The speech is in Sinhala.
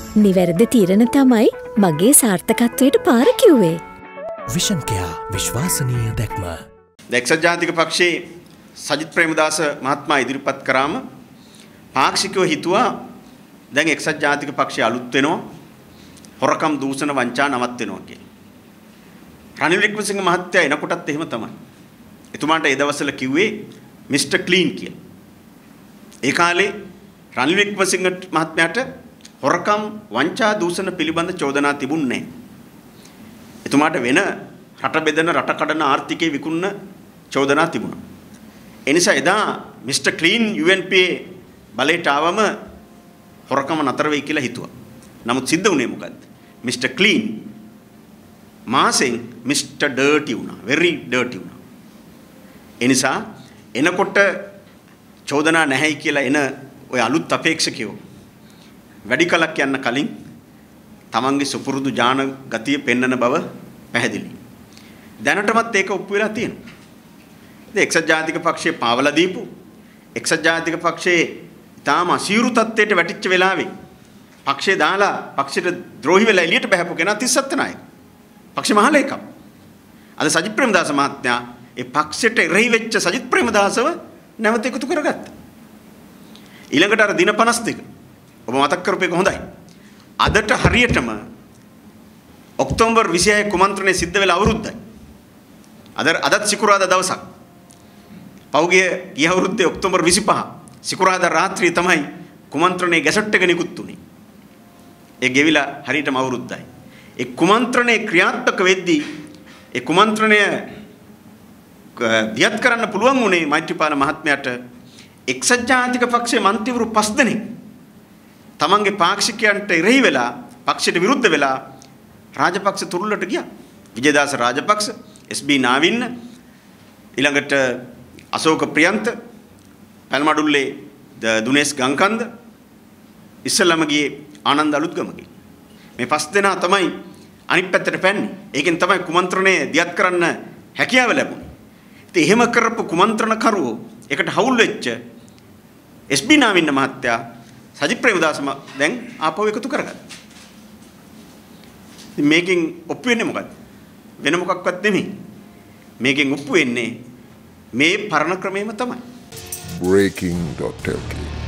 නිවැරදි තීරණ තමයි මගේ සාර්ථකත්වයට පාර කිව්වේ. විෂන් කෙයා විශ්වාසනීය දැක්ම. එක්සත් ජාතික පක්ෂයේ සජිත් ප්‍රේමදාස මහත්මයා ඉදිරිපත් කරාම පාක්ෂිකව හිතුවා දැන් එක්සත් ජාතික පක්ෂය අලුත් වෙනවා හොරකම් දූෂණ වංචා නවත් වෙනවා කියලා. රනිල් වික්‍රමසිංහ මහත්තයා එනකොටත් එහෙම තමයි. එතුමාට ඒ දවස්වල කිව්වේ මිස්ටර් ක්ලීන් කියලා. ඒ කාලේ රනිල් වික්‍රමසිංහ මහත්මයාට හොරකම් වංචා දූෂණ පිළිබඳ චෝදනා තිබුණේ නැහැ. එතුමාට වෙන රට බෙදන රට කඩන ආර්ථිකයේ විකුණන චෝදනා තිබුණා. ඒ නිසා එදා මිස්ටර් ක්ලීන් UNPA බලයට ආවම හොරකම නතර වෙයි කියලා හිතුවා. නමුත් සිද්ධ වුණේ මොකද්ද? මිස්ටර් ක්ලීන් මාසෙන් මිස්ටර් ඩර්ටි වුණා. very dirty වුණා. ඒ නිසා එනකොට චෝදනා නැහැයි කියලා එන ඔය අලුත් අපේක්ෂකයෝ වැඩි කලක් යන්න කලින් තමන්ගේ සුපුරුදු ඥාන ගතිය පෙන්වන බව පැහැදිලි. දැනටමත් ඒක ඔප්පු වෙලා තියෙනවා. ඉතින් එක්සත් ජාතික පක්ෂයේ පාවලා දීපු එක්සත් ජාතික පක්ෂයේ තාම අසීරු තත්ත්වයට වැටිච්ච වෙලාවේ පක්ෂේ දාලා පක්ෂයට ද්‍රෝහි වෙලා එළියට බහැපු කෙනා 37 නායක. පක්ෂ මහලේකම්. අද සජිත් ප්‍රේමදාස මහත්මයා ඒ පක්ෂයට එරෙහි වෙච්ච සජිත් ප්‍රේමදාසව නැවත එකතු කරගත්තා. ඊළඟට අර දින 52 ඔබ මතක් කරපු එක හොඳයි. අදට හරියටම ඔක්තෝබර් 26 කුමන්ත්‍රණය සිද්ධ වෙලා අවුරුද්දයි. අදත් සිකුරාදා දවසක්. පෞගිය ගිය අවුරුද්දේ ඔක්තෝබර් 25 සිකුරාදා රාත්‍රියේ තමයි කුමන්ත්‍රණයේ ගැසට් එක නිකුත් වුණේ. ඒ ගෙවිලා හරියටම අවුරුද්දයි. ඒ කුමන්ත්‍රණය ක්‍රියාත්මක වෙද්දී ඒ කුමන්ත්‍රණය දියත් කරන්න පුළුවන් වුණේ මෛත්‍රීපාල මහත්මයාට එක්සත් ජාතික පක්ෂයේ මන්ත්‍රීවරු 5 දෙනෙක් තමන්ගේ පාක්ෂිකයන්ට එරෙහි වෙලා පක්ෂයට විරුද්ධ වෙලා රාජපක්ෂ තුරුලට ගියා. විජේදාස රාජපක්ෂ, SB නාවින්න, ඊළඟට අශෝක ප්‍රියන්ත, පැල්මඩුල්ලේ දුනේස් ගංකන්ද, ඉස්සලම ගියේ ආනන්ද අලුත්ගමගේ. මේ 5 දෙනා තමයි අනිත් පැත්තට පැන්නේ. ඒකෙන් තමයි කුමන්ත්‍රණය දියත් කරන්න හැකියාව ලැබුණේ. ඉතින් එහෙම කරපු කුමන්ත්‍රණකරුවෝ එකට හවුල් වෙච්ච SB නාවින්න මහත්තයා සජිත් ප්‍රේමදාස දැන් ආපහු එකතු කරගත්තා. ඉතින් මේකෙන් ඔප්පු වෙන්නේ මොකද්ද? වෙන මොකක්වත් නෙමෙයි. මේකෙන් ඔප්පු වෙන්නේ මේ පරණ ක්‍රමයම තමයි. breaking.lk